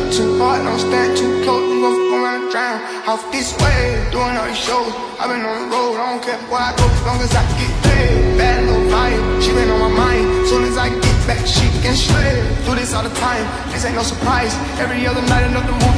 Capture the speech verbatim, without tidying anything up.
too hard, don't stand too close, you gon' fuck around and drown. Off this way, doing all these shows, I been on the road, I don't care where I go, as long as I get paid. Bad little vibe, she been on my mind, soon as I get back, she can slay. Do this all the time, this ain't no surprise, every other night another move.